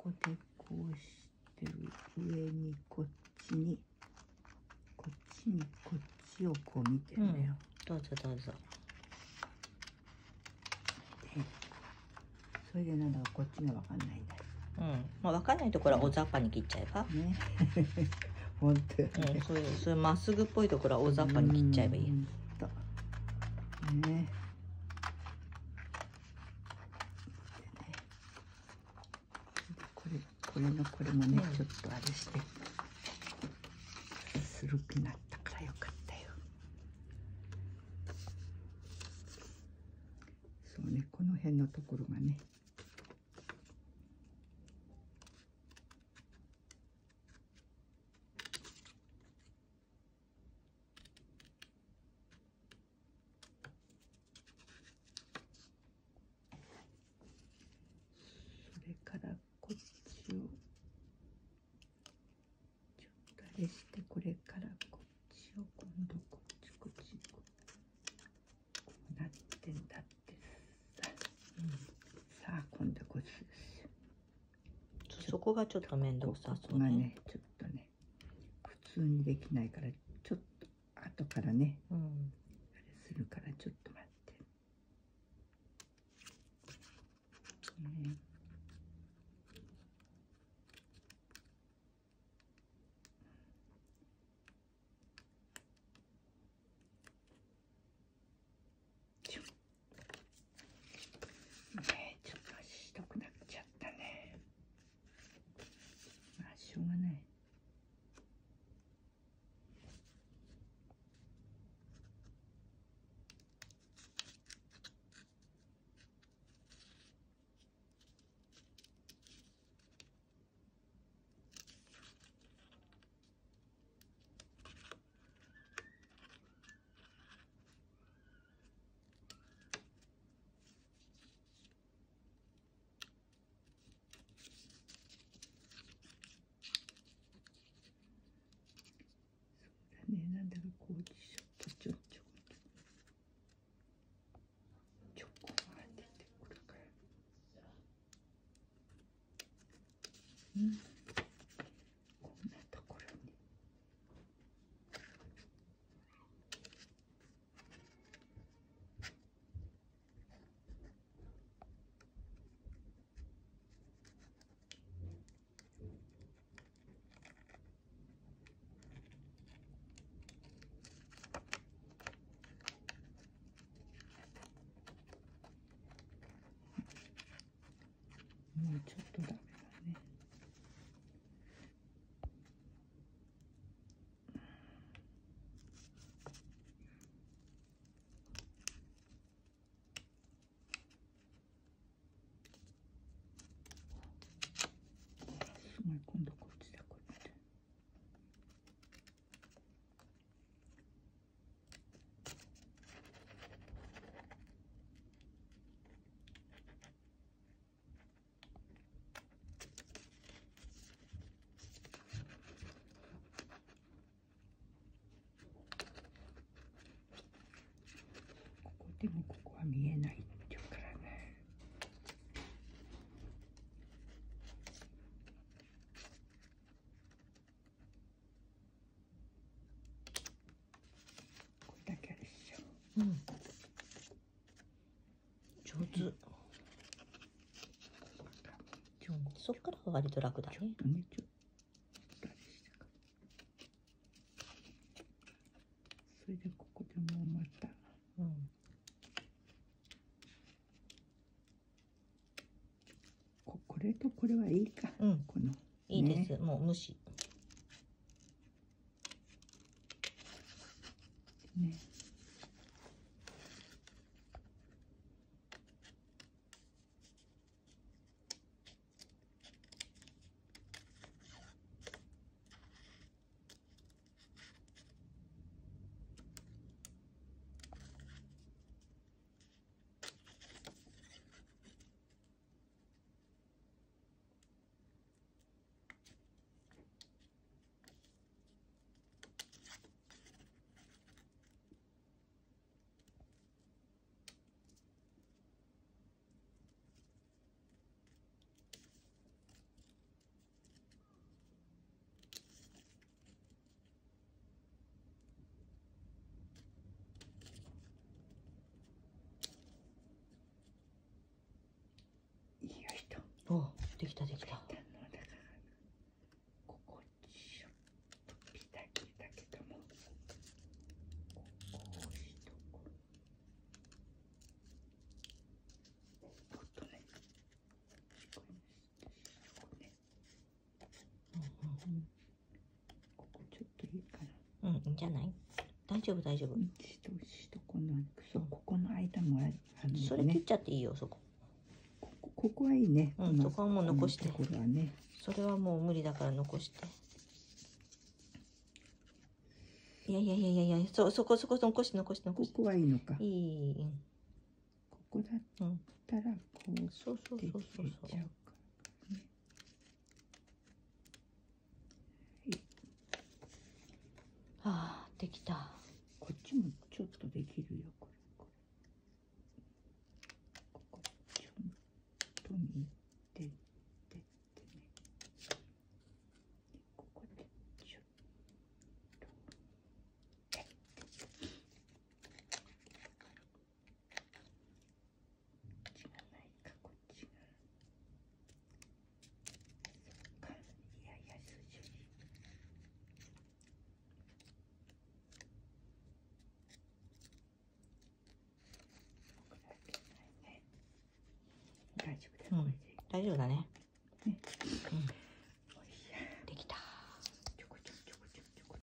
こでこうして上にこっちにこっちをこう見てるのよ。 どうぞどうぞ。 でそれでなんだかこっちが分かんないんだよ。 まあ分かんないところは大雑把に切っちゃえば。 ね。本当よね。 そういうまっすぐっぽいところは大雑把に切っちゃえばいい。 ね。これもね、ちょっとあれしてするくなったからよかったよ。そうね、この辺のところがね。それからこっちをちょっとあれして、これからこっちを今度こっちこうなってんだってさ。さあ今度こっちですよ。 そこがちょっと面倒くさそうがね、ちょっとね普通にできないからちょっと後からね、あれするからちょっと待って。ちょっとしどくなっちゃったね。まあしょうがない。ね、なんだかこうちょっとちょこが出てくるから、こんなところにもうちょっとダメだね。すごい、今度こっちだこっち。ここでもここは見えないっていうからね。これだけあるでしょ。 上手。そっからは割と楽だね。 ちょっとね、ちょっとあれしたから。それでここでもうまた。これとこれはいいか。この。 いいです。もう無視。 ね。 お、できたできた。 ここちょっとピタリだけども、ここを押しとこう。もっとね、ここね、ここちょっといいかな。 うん、いいんじゃない？大丈夫大丈夫。 下このそう、ここの間もあるね。 それ切っちゃっていいよ、そこ。 ここはいいね。 うん、そこはもう残して。 これはね。 それはもう無理だから残して。いやいやいやいやいや、そこ残して。 ここはいいのか。 いい。 ここだったらこうそうそうそうそう。ああ、できた。 こっちもちょっとできるよ、これ。ここちょっと見てね。ここでちょっと。こっちがないか、こっちが。そっか、いやいや、筋。大丈夫だ、これで。 大丈夫だね。 ね。